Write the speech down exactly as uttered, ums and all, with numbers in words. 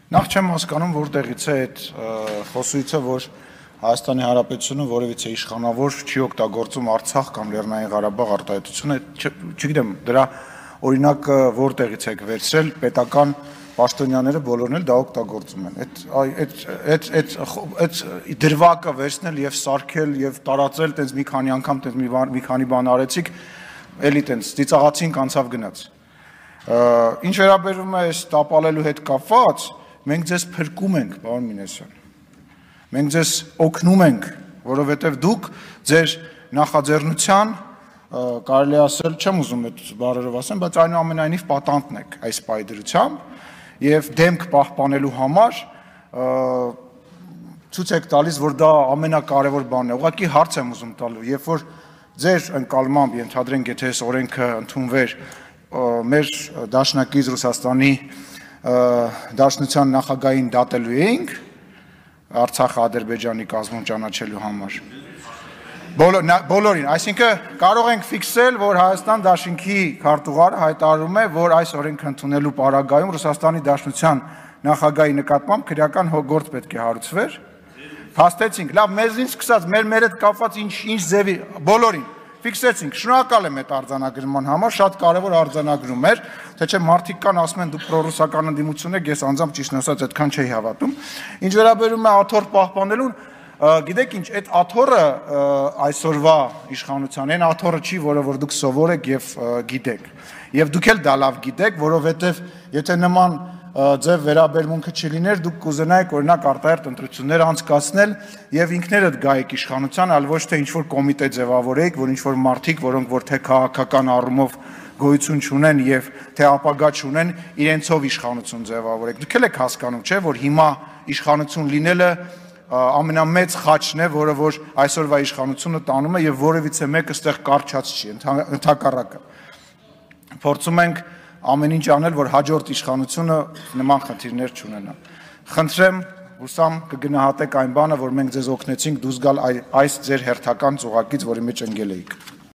Նախ չեմ հասկանում, որտեղից է այդ խոսույցը, որ Հայաստանի Հանրապետությունը որևիցե իշխանավոր չի օգտագործում Արցախ կամ Լեռնային Ղարաբաղ արտահայտությունը, չգիտեմ, դրա օրինակը որտեղից եք վերցրել, պետական պաշտոնյաները բոլորն էլ դա օգտագործում են։ Այդ այդ այդ այդ դրվագը վերցնել եւ սարքել եւ տարածել, տենց մի քանի անգամ տենց մի քանի բան արեցիք, էլի տենց ծիծաղացինք, անցավ գնաց։ Ինչ վերաբերում է այս տապալելու հետ կապված, մենք ձեզ փրկում ենք, պարոն Մինասյան։ Մենք ձեզ օգնում ենք, որովհետև դուք ձեր նախաձեռնության, կարելի ասել, չեմ ուզում այդ բառերով ասեմ, բայց այնուամենայնիվ պատանտն եք այս պայդրությամբ եւ դեմք պահպանելու համար ցույց եք տալիս, որ դա ամենակարևոր բանն է։ Ուղղակի հարց եմ ուզում տալու, երբ որ ձեր ընկալմամբ ենթադրենք, եթե այս օրենքը ընդունվեր, մեր դաշնակից Ռուսաստանի դաշնության նախագահին դատելու էինք Արցախն Ադրբեջանի կազմում ճանաչելու համար։ Բոլորին, այսինքն կարող ենք ֆիքսել, որ Հայաստան դաշինքի քարտուղարը հայտարարում է, որ այս օրենքը ընդունելու պարագայում Ռուսաստանի դաշնության նախագահի նկատմամբ քրեական գործ պետք է հարուցվեր։ Փաստեցինք, լավ, մեզնից սկսած, մեր մեր հետ կապված ինչ ինչ ձևի, բոլորին ֆիքսեցինք, շնորհակալ եմ այդ արձանագրման համար, շատ կարևոր արձանագրում էր, թե չէ մարդիկ կան ասում են դուք պրոռուսական ընդդիմություն եք, ես անձամբ ճիշտն ասած այդքան չէի հավատում։ Ինչ վերաբերում է աթոռ պահպանելուն, գիտեք ինչ, այդ աթոռը այսօրվա իշխանության այն աթոռը չի, որը որ դուք սովոր եք եւ գիտեք։ Եվ դուք էլ դա լավ գիտեք, որովհետեւ եթե նման ձև վերաբերմունքը չլիներ, դուք կուզենայիք օրինակ արտահերթ ընտրություններ անցկացնել եւ ինքներդ գայիք իշխանության, այլ ոչ թե ինչ-որ կոմիտե ձևավորեիք, որ ինչ-որ մարդիկ, որոնք որ թե քաղաքական առումով գոյություն չունեն եւ թե ապագա չունեն, իրենցով իշխանություն ձևավորեք։ Դուք էլ եք հասկանում, չէ՞, որ հիմա իշխանություն լինելը ամենամեծ խաչն է, որը որ այսօրվա իշխանությունը տանում է եւ որևիցե մեկը ստեղ կարճած չի, ընդհակառակը։ Փորձում ենք ամեն ինչ անել, որ հաջորդ իշխանությունը նման խնդիրներ չունենա։ Խնդրեմ, հուսամ կգնահատեք այն բանը, որ մենք ձեզ օգնեցինք դուրս գալ այս ձեր հերթական ծուղակից, որի մեջ ընկել էիք։